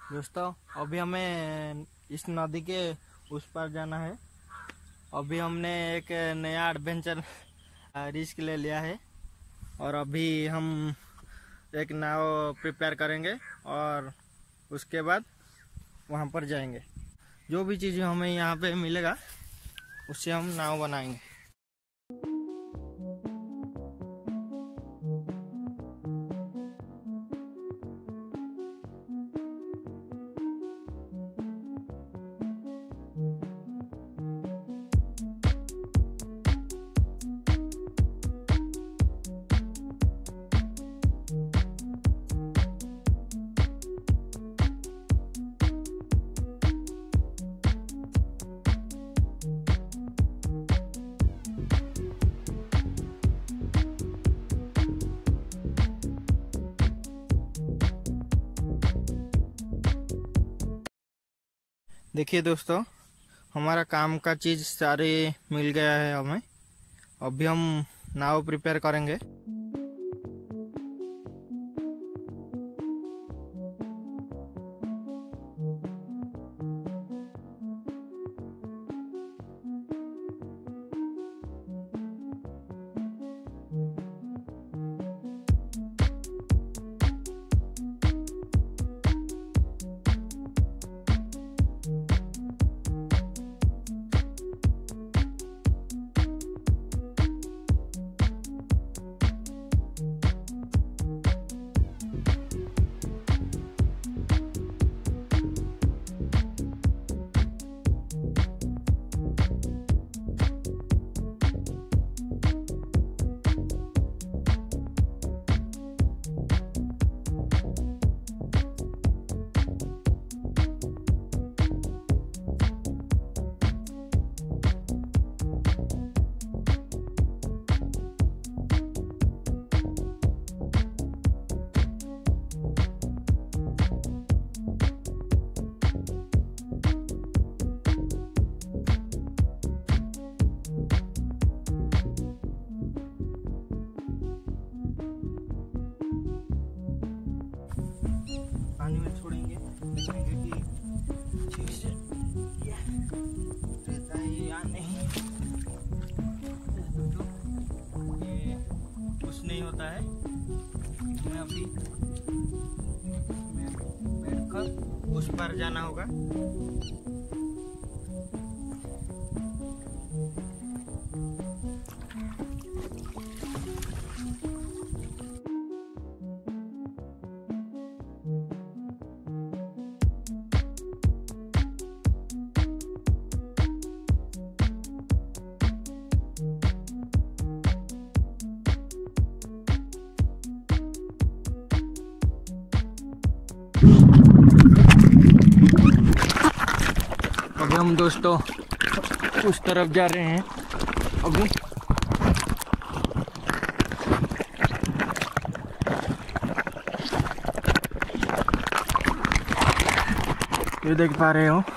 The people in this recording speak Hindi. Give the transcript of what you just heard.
दोस्तों अभी हमें इस नदी के उस पार जाना है। अभी हमने एक नया एडवेंचर रिस्क ले लिया है और अभी हम एक नाव प्रिपेयर करेंगे और उसके बाद वहाँ पर जाएंगे। जो भी चीज़ हमें यहाँ पे मिलेगा उससे हम नाव बनाएंगे। देखिए दोस्तों, हमारा काम का चीज़ सारे मिल गया है हमें। अभी हम नाव प्रिपेयर करेंगे। पानी में छोड़ेंगे, देखेंगे कि ठीक से रहता है या नहीं। ये कुछ नहीं होता है। हमें अभी बैठकर उस पार जाना होगा। अभी हम दोस्तों उस तरफ जा रहे हैं। अभी ये देख पा रहे हो,